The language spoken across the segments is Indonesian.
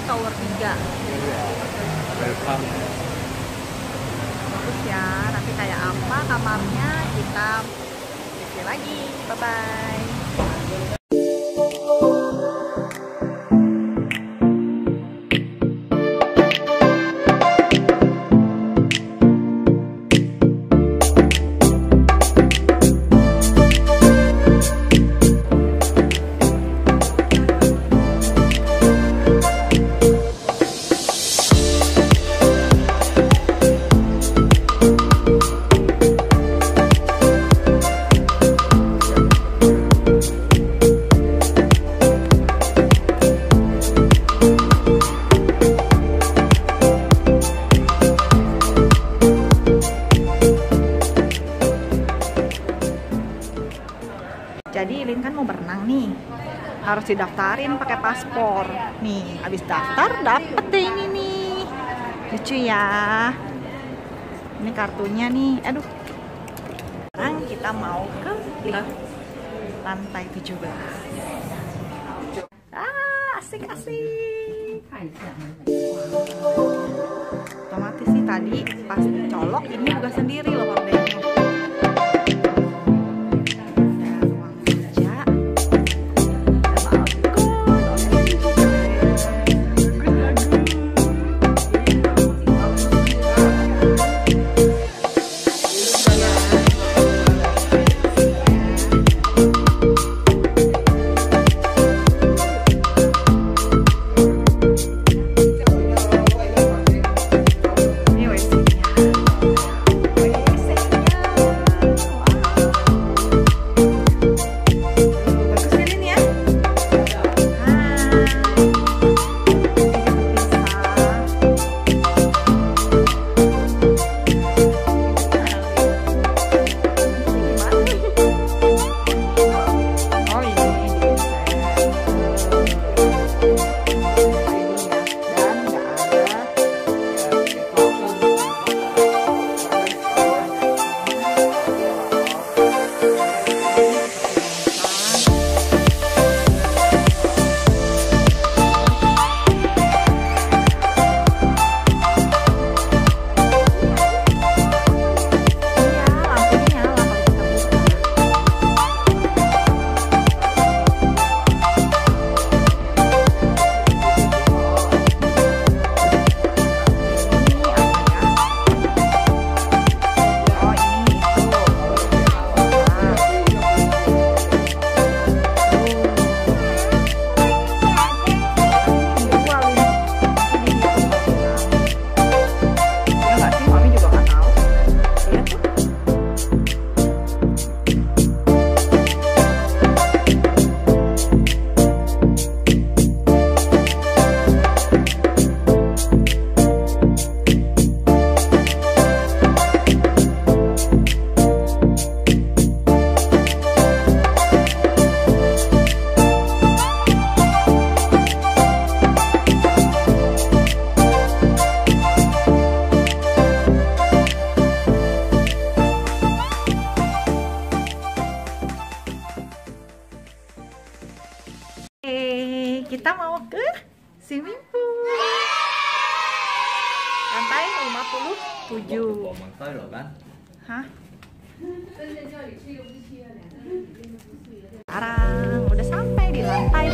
tower 3. Welcome. Bagus ya, nanti kayak apa kamarnya kita review lagi. Bye bye. Jadi Lin kan mau berenang nih, harus didaftarin pakai paspor. Nih, habis daftar dapet deh ini nih, lucu ya. Ini kartunya nih, aduh. Sekarang kita mau ke lantai 17. Asik-asik. Otomatis sih tadi pas dicolok ini juga sendiri loh hordengnya. Kita mau ke swimming pool lantai 57. Hah? Sekarang udah sampai di lantai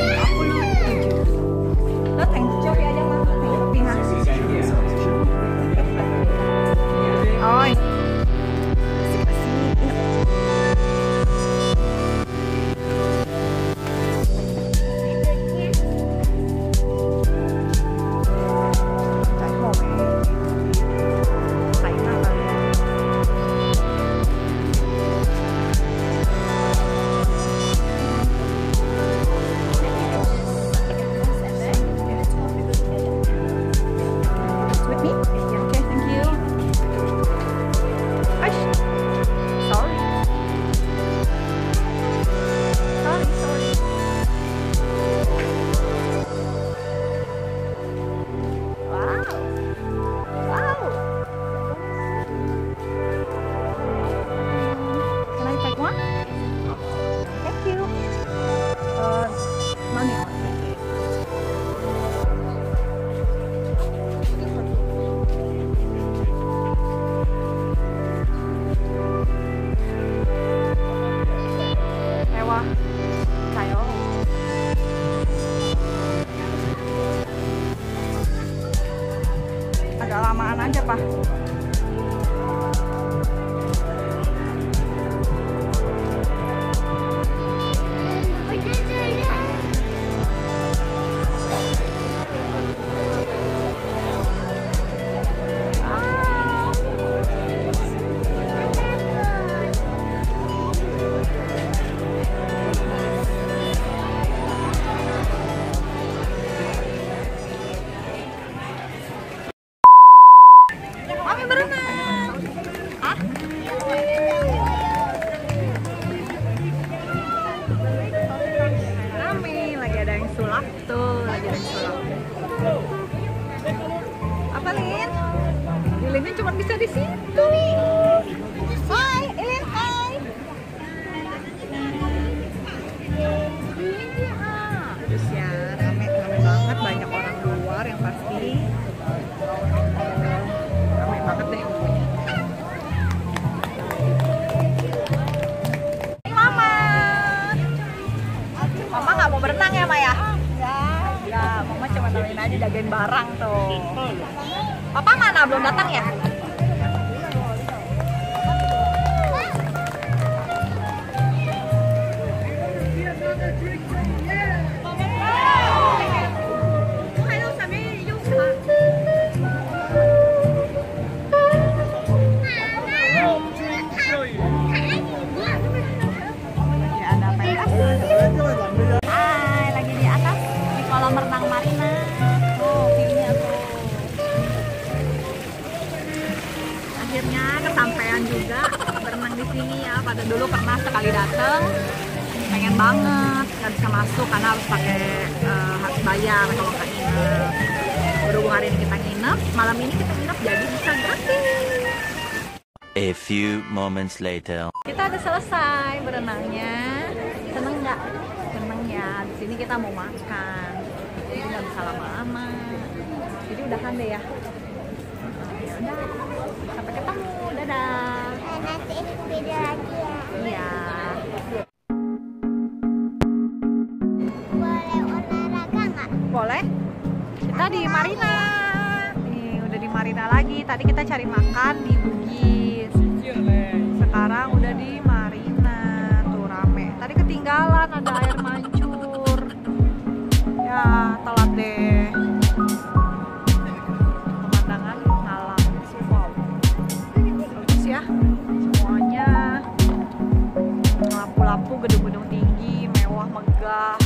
57. Lo tank job ya aja mah. Oh. bisa di situ. Hai, Ilin, hai. Terus ya, rame banget, banyak orang luar yang pasti. Rame banget deh pokoknya. Mama. Mama nggak mau berenang ya, Maya? Ya, Mama cuma nemenin aja jagain barang tuh. Papa mana? Belum datang ya? Hai, lagi di atas di kolam renang Marina. Tuh, view-nya tuh. Akhirnya kesampaian juga berenang di sini ya. Pada dulu pernah sekali dateng, pengen banget, nggak bisa masuk karena harus pakai harus bayar kalau nggak nginep. Berhubung hari ini kita nginep, malam ini kita nginep jadi bisa gratis. A few moments later. Kita udah selesai berenangnya. Seneng nggak? Seneng ya. Di sini kita mau makan. Jadi nggak bisa lama-lama. Jadi udahan deh ya. Ya udah. Sampai ketemu. Dadah. Nanti video lagi ya. Iya. Boleh olahraga nggak? Boleh. Kita di Marina. Nih udah di Marina lagi. Tadi kita cari makan di Bugis. Sekarang udah di Marina. Tuh rame. Tadi ketinggalan ada air mancur. Ya telat deh. Pemandangan alam. Wow. Bagus ya. Semuanya lampu-lampu, gedung-gedung tinggi, mewah, megah.